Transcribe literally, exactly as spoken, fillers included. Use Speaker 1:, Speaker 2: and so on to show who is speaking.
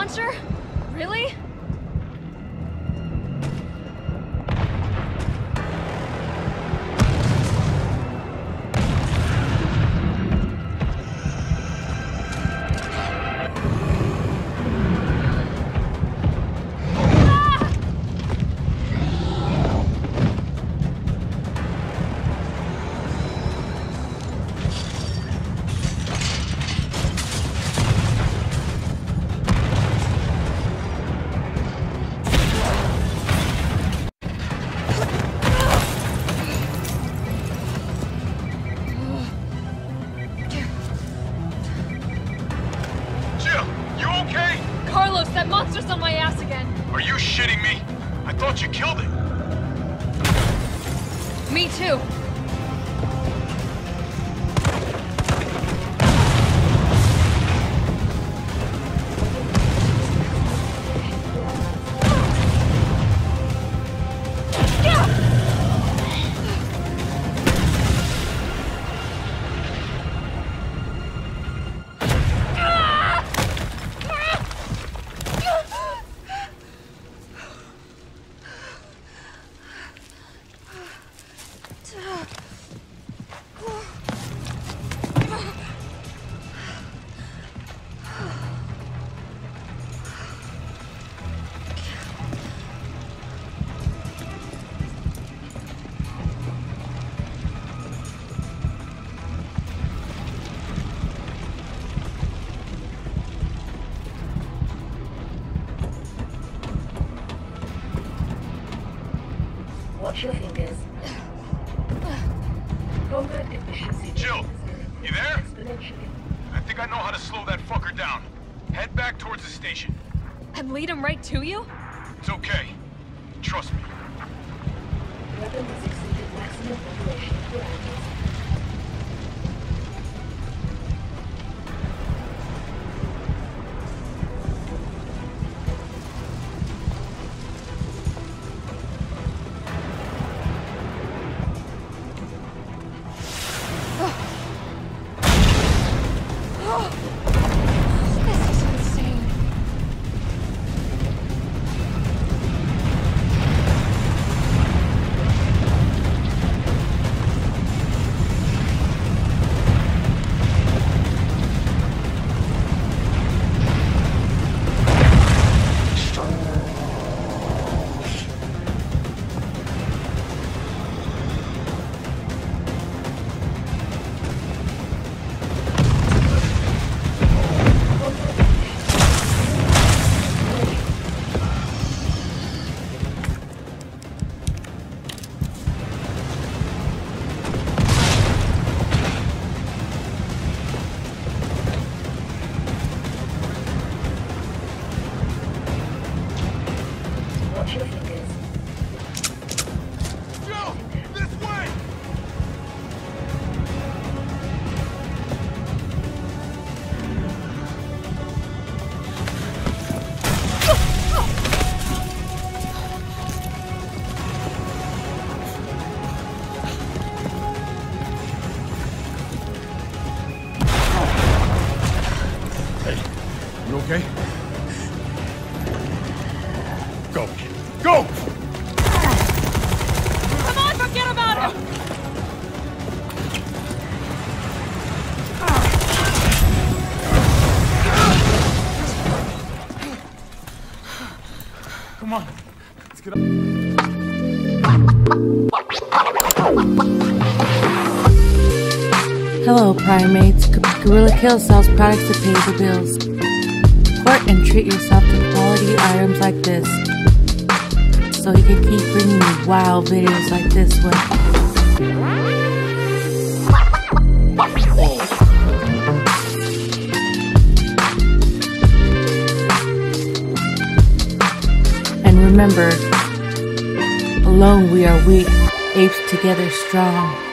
Speaker 1: launcher? Really?
Speaker 2: That monster's on my ass again.
Speaker 3: Are you shitting me? I thought you killed it.
Speaker 2: Me too.
Speaker 4: Watch your fingers. Combat efficiency.
Speaker 3: Jill, you there? I think I know how to slow that fucker down. Head back towards the station.
Speaker 2: And lead him right to you?
Speaker 3: It's okay. Trust me.
Speaker 4: Weapon has exceeded maximum operational parameters.
Speaker 3: Okay? Go. Go!
Speaker 2: Come on, forget about him!
Speaker 3: Come on. Let's get up.
Speaker 5: Hello, primates. Guerrilla Kill sells products to pay the bills. Support and treat yourself to quality items like this, so you can keep bringing you wow videos like this one. And remember, alone we are weak, apes together strong.